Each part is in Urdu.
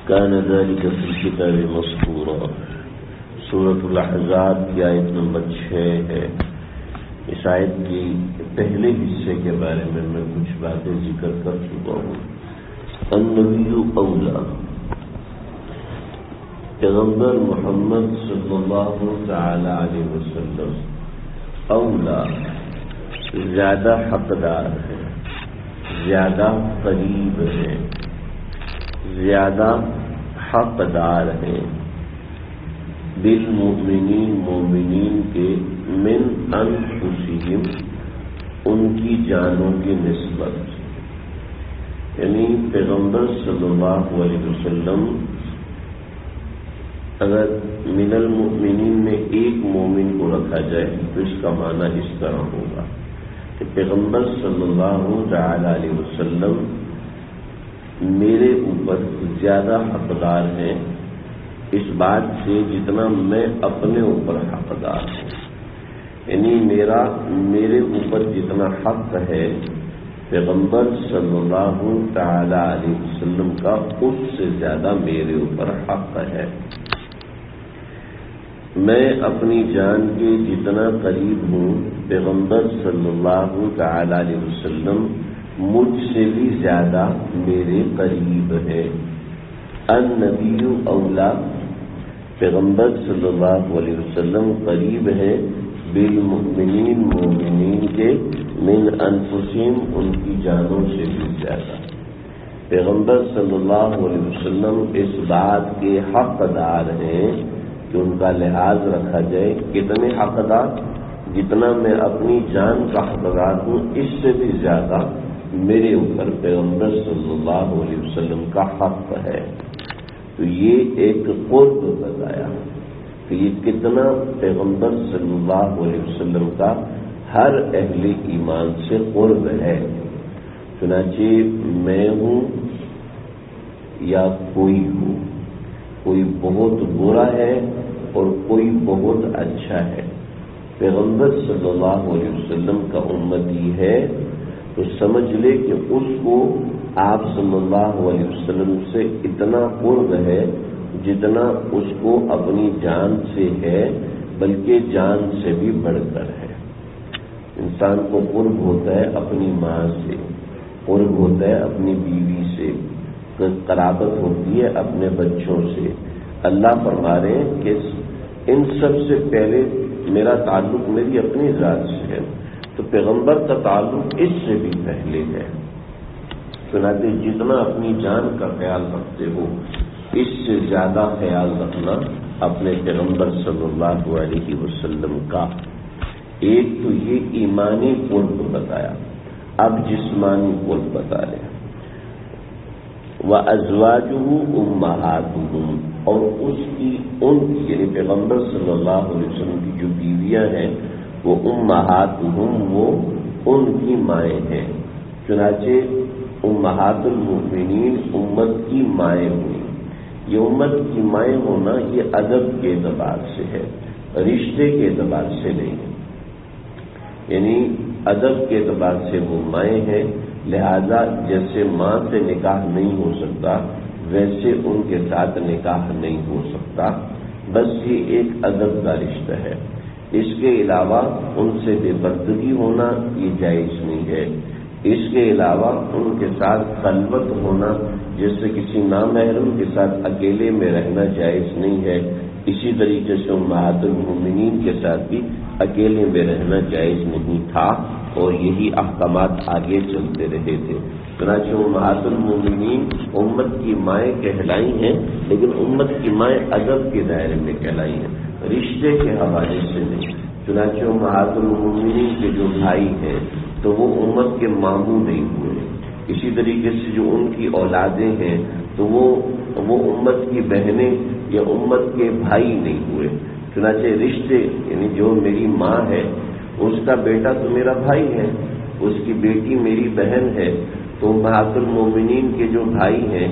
كان ذلك في الكتاب مسطورا۔ سورۃ الاحزاب کی آیت نمبر 6 ہے۔ اس آیت کی پہلے حصے کے بارے میں کچھ باتیں ذکر کر چکا ہوں۔ النبی اولا، پیغمبر محمد صلی اللہ تعالی علیہ وسلم اولا، زیادہ حقدار ہے، زیادہ قریب ہے، زیادہ حقدار ہے بالمؤمنین، مومنین کے، من انفسہم، ان کی جانوں کی نسبت، یعنی پیغمبر صلی اللہ علیہ وسلم اگر من المؤمنین میں ایک مومن کو رکھا جائے تو اس کا معنی اس طرح ہوگا کہ پیغمبر صلی اللہ تعالی علیہ وسلم میرے اوپر زیادہ حقدار ہیں اس بات سے جتنا میں اپنے اوپر حقدار ہوں، یعنی میرے اوپر جتنا حق ہے پیغمبر صلی اللہ تعالی علیہ وسلم کا، اس سے زیادہ میرے اوپر حق ہے۔ میں اپنی جان کے جتنا قریب ہوں پیغمبر صلی اللہ تعالی علیہ وسلم مجھ سے بھی زیادہ میرے قریب ہے۔ النبی اولا، پیغمبر صلی اللہ علیہ وسلم قریب ہے بالمؤمنین، مومنین کے، من انفسہم، ان کی جانوں سے بھی زیادہ۔ پیغمبر صلی اللہ علیہ وسلم اس بات کے حقدار ہیں کہ ان کا لحاظ رکھا جائے۔ کتنے حقدار؟ جتنا میں اپنی جان کا حقدار ہوں اس سے بھی زیادہ میرے اوپر پیغمبر صلی اللہ علیہ وسلم کا حق ہے۔ تو یہ ایک قرب بتایا کہ یہ کتنا پیغمبر صلی اللہ علیہ وسلم کا ہر اہل ایمان سے قرب ہے۔ چنانچہ میں ہوں یا کوئی ہو، کوئی بہت برا ہے اور کوئی بہت اچھا ہے، پیغمبر صلی اللہ علیہ وسلم کا امتی ہے تو سمجھ لے کہ اس کو آپ صلی اللہ علیہ وسلم سے اتنا قرب ہے جتنا اس کو اپنی جان سے ہے، بلکہ جان سے بھی بڑھ کر ہے۔ انسان کو قرب ہوتا ہے اپنی ماں سے، قرب ہوتا ہے اپنی بیوی سے، قرابت ہوتی ہے اپنے بچوں سے۔ اللہ فرما رہے ہیں کہ ان سب سے پہلے میرا تعلق میری اپنی ذات سے ہے، تو پیغمبر کا تعلق اس سے بھی پہلے ہے۔ چنانچہ جتنا اپنی جان کا خیال رکھتے ہو اس سے زیادہ خیال رکھنا اپنے پیغمبر صلی اللہ علیہ وسلم کا۔ ایک تو یہ ایمانی قرب بتایا، اب جسمانی قرب بتا رہے ہیں۔ وَأَزْوَاجُهُ أُمَّهَاتُهُمْ، اور اس کی یعنی پیغمبر صلی اللہ علیہ وسلم کی جو بیویاں ہیں وہ امہاتہم، وہ ان کی مائیں ہیں۔ چنانچہ امہات المؤمنین امت کی مائیں ہوئی۔ یہ امت کی مائیں ہونا یہ ادب کے اعتبار سے ہے، رشتے کے اعتبار سے نہیں ہے، یعنی ادب کے اعتبار سے وہ مائیں ہیں، لہذا جیسے ماں سے نکاح نہیں ہو سکتا ویسے ان کے ساتھ نکاح نہیں ہو سکتا، بس یہ ایک ادب کا رشتہ ہے۔ اس کے علاوہ ان سے بے پردگی ہونا یہ جائز نہیں ہے۔ اس کے علاوہ ان کے ساتھ خلوت ہونا، جیسے کسی نامحرم کے ساتھ اکیلے میں رہنا جائز نہیں ہے۔ اسی طریقے سے امہات المؤمنین کے ساتھ بھی اکیلے میں رہنا جائز نہیں تھا، اور یہی احکامات آگے چلتے رہے تھے۔ چنانچہ امہات المؤمنین امت کی مائیں کہلائی ہیں، لیکن امت کی مائیں ادب کے دائرے میں کہلائی ہیں، رشتے کے حوالے سے نہیں۔ چنانچہ امہات المؤمنین کے جو بھائی ہیں تو وہ امت کے ماموں نہیں ہوئے، اسی طریقے سے جو ان کی اولادیں ہیں تو وہ امت کی بہنیں یا امت کے بھائی نہیں ہوئے۔ چنانچہ رشتے یعنی جو میری ماں ہے اس کا بیٹا تو میرا بھائی ہے، اس کی بیٹی میری بہن ہے، تو امہات المؤمنین کے جو بھائی ہیں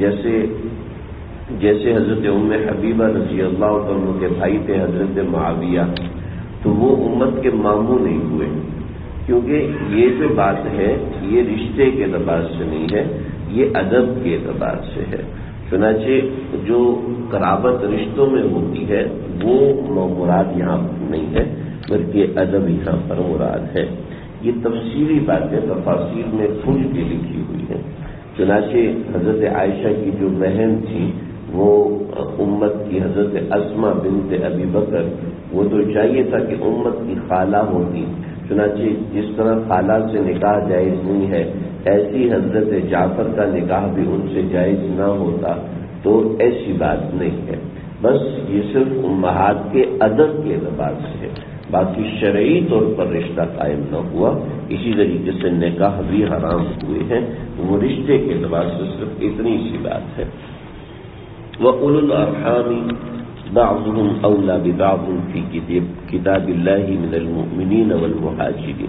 جیسے حضرت ام حبیبہ رضی اللہ عنہ کے بھائی تھے حضرت معاویہ، تو وہ امت کے ماموں نہیں ہوئے، کیونکہ یہ جو بات ہے یہ رشتے کے اعتبار سے نہیں ہے، یہ ادب کے اعتبار سے ہے۔ چنانچہ جو قرابت رشتوں میں ہوتی ہے وہ مراد یہاں نہیں ہے، بلکہ ادب یہاں پر مراد ہے۔ یہ تفصیلی باتیں تفاصیر میں کھل کے لکھی ہوئی ہیں۔ چنانچہ حضرت عائشہ کی جو بہن تھی وہ امت کی حضرت اسماء بنت ابی بکر، وہ تو چاہیے تھا کہ امت کی خالہ ہوتی، چنانچہ جس طرح خالہ سے نکاح جائز نہیں ہے ایسی حضرت جعفر کا نکاح بھی ان سے جائز نہ ہوتا، تو ایسی بات نہیں ہے۔ بس یہ صرف امہات کے ادب کے اعتبار سے ہے، باقی شرعی طور پر رشتہ قائم نہ ہوا۔ اسی طریقے سے نکاح بھی حرام ہوئے ہیں، وہ رشتے کے اعتبار سے صرف اتنی سی بات ہے۔ وَأُولُو الْأَرْحَامِ بَعْضُهُمْ أَوْلَىٰ بِبَعْضٍ فِي كِتَابِ اللَّهِ مِنَ الْمُؤْمِنِينَ وَالْمُهَاجِرِينَ۔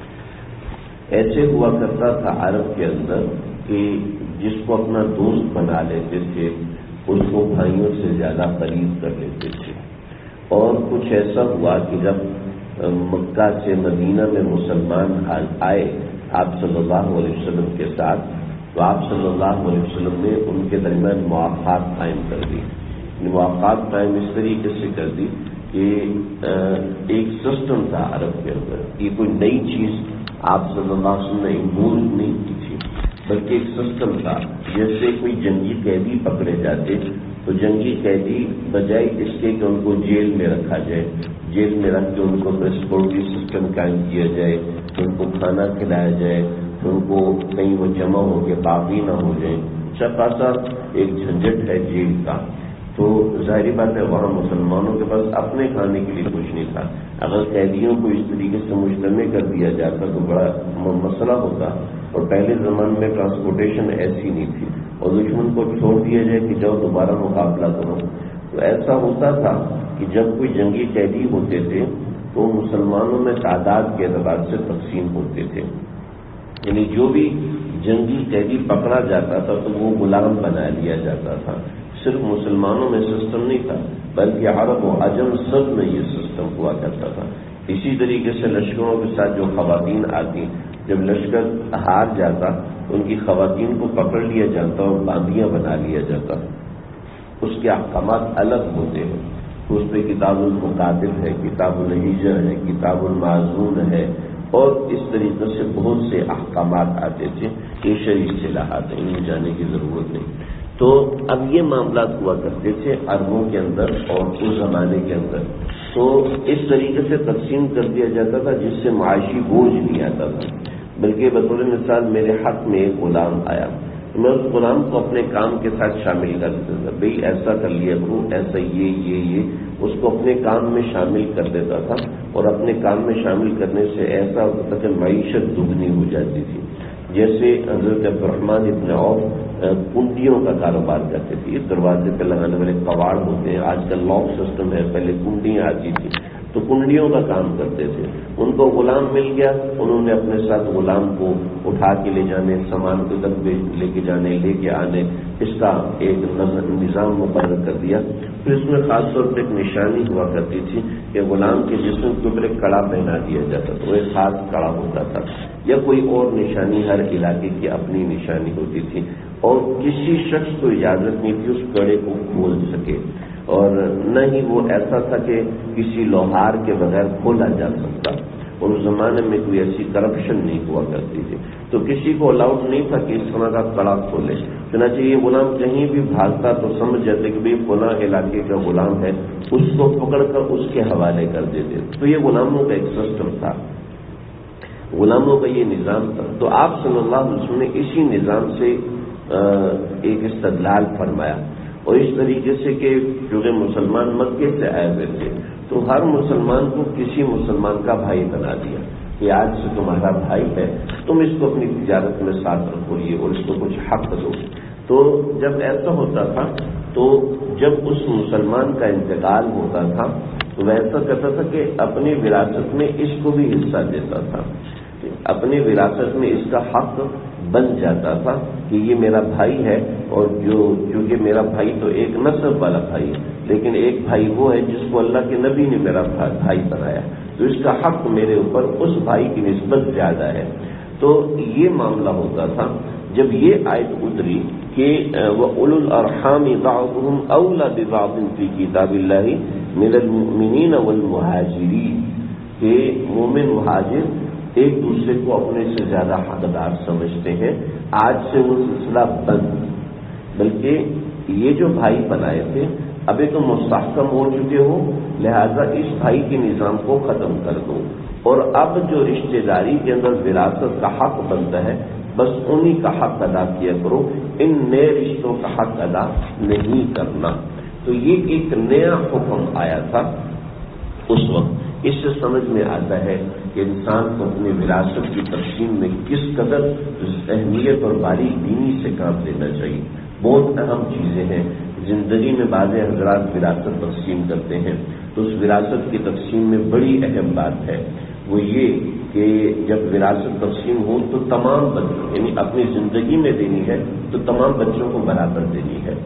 ایسے ہوا کرتا تھا عرب کے اندر کہ جس کو اپنا دوست بنا لیتے تھے اس کو بھائیوں سے زیادہ قریب کر لیتے تھے، اور کچھ ایسا ہوا کہ جب مکہ سے مدینہ میں مسلمان آئے آپ صلی اللہ علیہ وسلم کے ساتھ، تو آپ صلی اللہ علیہ وسلم نے ان کے درمیان مواقعات قائم کر دی۔ مواقعات قائم اس طریقے سے کر دی کہ ایک سسٹم تھا عرب کے اندر، یہ کوئی نئی چیز آپ صلی اللہ علیہ وسلم نے امور نہیں کی تھی، بلکہ ایک سسٹم تھا۔ جیسے کوئی جنگی قیدی پکڑے جاتے تو جنگی قیدی بجائے اس کے کہ ان کو جیل میں رکھا جائے، جیل میں رکھ کے ان کو ٹرانسپورٹی سسٹم قائم کیا جائے، ان کو کھانا کھلایا جائے، ان کو کہیں وہ جمع ہو کے باغی نہ ہو جائیں، اچھا خاصا ایک جھنجٹ ہے جیل کا۔ تو ظاہری بات ہے وہاں مسلمانوں کے پاس اپنے کھانے کے لیے کچھ نہیں تھا، اگر قیدیوں کو اس طریقے سے مجتمع کر دیا جاتا تو بڑا مسئلہ ہوتا، اور پہلے زمانے میں ٹرانسپورٹیشن ایسی نہیں تھی، اور دشمن کو چھوڑ دیا جائے کہ جاؤ دوبارہ مقابلہ کرو۔ تو ایسا ہوتا تھا کہ جب کوئی جنگی قیدی ہوتے تھے تو مسلمانوں میں تعداد کے اعتبار سے تقسیم ہوتے تھے، یعنی جو بھی جنگی قیدی پکڑا جاتا تھا تو وہ غلام بنا لیا جاتا تھا۔ صرف مسلمانوں میں سسٹم نہیں تھا بلکہ عرب و عجم سب میں یہ سسٹم ہوا کرتا تھا۔ اسی طریقے سے لشکروں کے ساتھ جو خواتین آتی، جب لشکر ہار جاتا تو ان کی خواتین کو پکڑ لیا جاتا اور باندیاں بنا لیا جاتا، اس کے احکامات الگ ہوتے ہیں۔ اس پہ کتاب المقاتل ہے، کتاب الہجر ہے، کتاب المعزون ہے، اور اس طریقے سے بہت سے احکامات آتے تھے۔ یہ شرعی اصطلاحات ہیں، ان میں جانے کی ضرورت نہیں۔ تو اب یہ معاملات ہوا کرتے تھے عربوں کے اندر اور اس زمانے کے اندر، تو اس طریقے سے تقسیم کر دیا جاتا تھا جس سے معاشی بوجھ نہیں آتا تھا، بلکہ بطور مثال میرے حق میں ایک غلام آیا، میں اس غلام کو اپنے کام کے ساتھ شامل کر دیتا تھا، بھئی ایسا کر لیا کرو، ایسا یہ اس کو اپنے کام میں شامل کر دیتا تھا، اور اپنے کام میں شامل کرنے سے ایسا ہوتا تھا کہ معیشت دگنی ہو جاتی تھی۔ جیسے حضرت عبدالرحمن ابن عوف کنڈیوں کا کاروبار کرتے تھے، دروازے پہ لگانے والے کواڑ ہوتے ہیں، آج کل لاک سسٹم ہے، پہلے کنڈیاں آتی تھی، تو کنڈیوں کا کام کرتے تھے۔ ان کو غلام مل گیا، انہوں نے اپنے ساتھ غلام کو اٹھا کے لے جانے، سامان کو ادھر لے کے جانے، لے کے آنے، اس کا ایک نظام مقرر کر دیا۔ پھر اس میں خاص طور پر ایک نشانی ہوا کرتی تھی کہ غلام کے جسم کے اوپر ایک کڑا پہنا دیا جاتا تھا، وہ ایک خاص کڑا ہوتا تھا، یا کوئی اور نشانی، ہر علاقے کی اپنی نشانی ہوتی تھی، اور کسی شخص کو اجازت نہیں تھی اس کڑے کو کھول سکے، اور نہ ہی وہ ایسا تھا کہ کسی لوہار کے بغیر کھولا جا سکتا، اور اس زمانے میں کوئی ایسی کرپشن نہیں ہوا کرتی تھی، تو کسی کو الاؤڈ نہیں تھا کہ اس طرح کا کڑا کھولے۔ چنانچہ یہ غلام کہیں بھی بھاگتا تو سمجھ جاتے کہ بھئی فلاں علاقے کا غلام ہے، اس کو پکڑ کر اس کے حوالے کر دیتے۔ تو یہ غلاموں کا ایک سسٹم تھا، غلاموں کا یہ نظام تھا۔ تو آپ صلی اللہ علیہ وسلم نے اسی نظام سے ایک استدلال فرمایا، اور اس طریقے سے کہ چونکہ مسلمان مکے سے آئے ہوئے تھے تو ہر مسلمان کو کسی مسلمان کا بھائی بنا دیا کہ آج سے تمہارا بھائی ہے، تم اس کو اپنی تجارت میں ساتھ رکھوئے اور اس کو کچھ حق دو۔ تو جب ایسا ہوتا تھا تو جب اس مسلمان کا انتقال ہوتا تھا تو وہ ایسا کرتا تھا کہ اپنی وراثت میں اس کو بھی حصہ دیتا تھا، اپنی وراثت میں اس کا حق بن جاتا تھا کہ یہ میرا بھائی ہے، اور چونکہ میرا بھائی تو ایک نسب والا بھائی ہے، لیکن ایک بھائی وہ ہے جس کو اللہ کے نبی نے میرا بھائی بنایا، تو اس کا حق میرے اوپر اس بھائی کی نسبت زیادہ ہے۔ تو یہ معاملہ ہوتا تھا۔ جب یہ آیت اتری کہ وَأُولُو الْأَرْحَامِ بَعْضُهُمْ أَوْلَىٰ بِبَعْضٍ فِي كِتَابِ اللَّهِ مِنَ الْمُؤْمِنِينَ وَالْمُهَاجِرِينَ کہ مومن مہاجر ایک دوسرے کو اپنے سے زیادہ حقدار سمجھتے ہیں. آج سے وہ سلسلہ بند، بلکہ یہ جو بھائی بنائے تھے ابھی تو مستحکم ہو چکے ہو، لہذا اس بھائی کے نظام کو ختم کر دو، اور اب جو رشتہ داری کے اندر وراثت کا حق بنتا ہے بس انہی کا حق ادا کیا کرو، ان نئے رشتوں کا حق ادا نہیں کرنا. تو یہ ایک نیا حکم آیا تھا اس وقت. اس سے سمجھ میں آتا ہے کہ انسان کو اپنی وراثت کی تقسیم میں کس قدر اہمیت اور باریک بینی سے کام لینا چاہیے. بہت اہم چیزیں ہیں. زندگی میں بعض حضرات وراثت تقسیم کرتے ہیں تو اس وراثت کی تقسیم میں بڑی اہم بات ہے وہ یہ کہ جب وراثت تقسیم ہو تو تمام بچوں یعنی اپنی زندگی میں دینی ہے تو تمام بچوں کو برابر دینی ہے.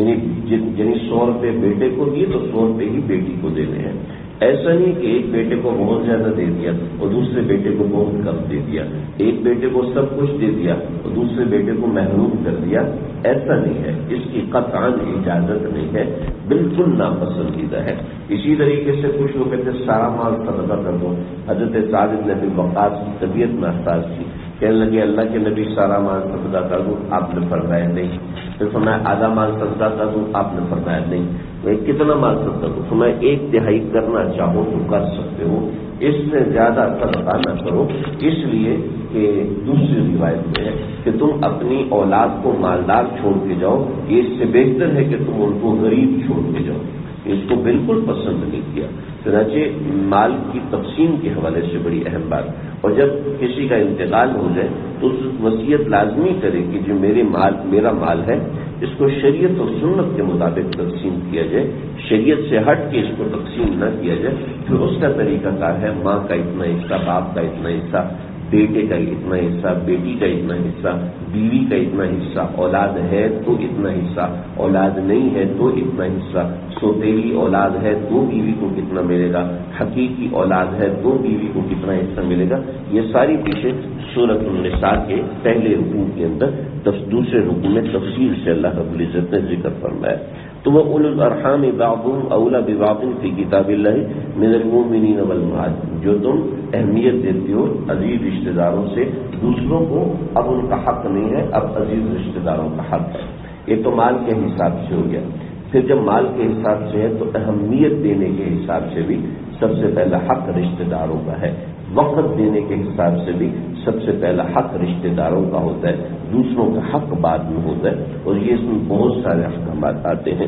یعنی 100 روپے بیٹے کو دیے تو 100 روپے ہی بیٹی کو دینے ہیں. ایسا نہیں کہ ایک بیٹے کو بہت زیادہ دے دیا اور دوسرے بیٹے کو بہت کم دے دیا، ایک بیٹے کو سب کچھ دے دیا اور دوسرے بیٹے کو محروم کر دیا. ایسا نہیں ہے، اس کی قطعاً اجازت نہیں ہے، بالکل ناپسندیدہ ہے. اسی طریقے سے کچھ لوگ کہتے ہیں سارا مال صدقہ کر دو. حضرت سعد بن ابی وقاص کی طبیعت ناساز تھی، کہنے لگے اللہ کے نبی سارا مال صدقہ کر دو، آپ نے فرمایا نہیں. پھر فرمایا آدھا مال صدقہ کر دو، آپ نے فرمایا نہیں. کتنا مال صدقہ دو؟ فرمایا 1/3 کرنا چاہو تو کر سکتے ہو، اس سے زیادہ صدقہ نہ کرو. اس لیے کہ دوسری روایت میں ہے کہ تم اپنی اولاد کو مالدار چھوڑ کے جاؤ، یہ اس سے بہتر ہے کہ تم ان کو غریب چھوڑ کے جاؤ. اس کو بالکل پسند نہیں کیا. چنانچہ مال کی تقسیم کے حوالے سے بڑی اہم بات. اور جب کسی کا انتقال ہو جائے تو اس وصیت لازمی کرے کہ جو میرا مال ہے اس کو شریعت اور سنت کے مطابق تقسیم کیا جائے، شریعت سے ہٹ کے اس کو تقسیم نہ کیا جائے. پھر اس کا طریقہ کار ہے ماں کا اتنا حصہ، باپ کا اتنا حصہ، بیٹے کا اتنا حصہ، بیٹی کا اتنا حصہ، بیوی کا اتنا حصہ، اولاد ہے تو اتنا حصہ، اولاد نہیں ہے تو اتنا حصہ، سوتیلی اولاد ہے تو بیوی کو کتنا ملے گا، حقیقی اولاد ہے تو بیوی کو کتنا حصہ ملے گا. یہ ساری چیزیں سورۃ النساء کے پہلے رکوع کے اندر دوسرے رکوع میں تفصیل سے اللہ رب العزت نے ذکر فرمایا. تو وہ اولو الارحام بعضهم اولی ببعض فی کتاب اللہ من المؤمنین والمہاجرین، جو تم اہمیت دیتے ہو عزیز رشتہ داروں سے، دوسروں کو اب ان کا حق نہیں ہے، اب عزیز رشتہ داروں کا حق ہے. یہ تو مال کے حساب سے ہو گیا. پھر جب مال کے حساب سے ہے تو اہمیت دینے کے حساب سے بھی سب سے پہلا حق رشتہ داروں کا ہے. وقت دینے کے حساب سے بھی سب سے پہلا حق رشتہ داروں کا ہوتا ہے، دوسروں کا حق بعد میں ہوتا ہے. اور یہ اس میں بہت سارے احکامات آتے ہیں.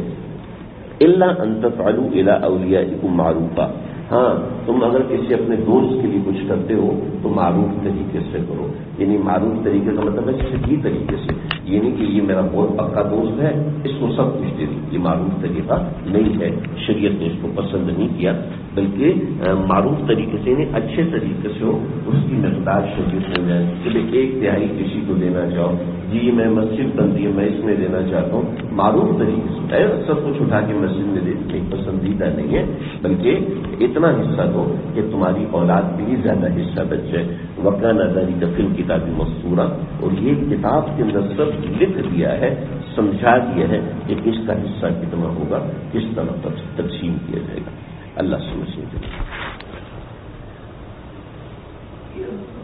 الا ان تفعلوا الى اولیاءکم معروفا، ہاں تم اگر کسی اپنے دوست کے لیے کچھ کرتے ہو تو معروف طریقے سے کرو. یعنی معروف طریقے کا مطلب ہے صحیح طریقے سے، یہ نہیں کہ یہ میرا بہت پکا دوست ہے اس کو سب کچھ دے دیں، یہ معروف طریقہ نہیں ہے. شریعت نے اس کو پسند نہیں کیا، بلکہ معروف طریقے سے یعنی اچھے طریقے سے ہو، اس کی مقدار شریعت میں جائے. کہ 1/3 کسی کو دینا چاہو، جی میں مسجد بندی ہے میں اس میں دینا چاہتا ہوں، معروف طریقے سے سب کچھ اٹھا کے مسجد میں دینا پسندیدہ نہیں ہے، بلکہ اتنا حصہ دو کہ تمہاری اولاد بھی زیادہ حصہ بچ جائے. وکان ذالک فی الکتاب مسطورا، اور یہ کتاب کے اندر سب لکھ دیا ہے، سمجھا دیا ہے کہ کس کا حصہ کتنا ہوگا، کس طرح تقسیم کیا جائے گا. اللہ سمجھے.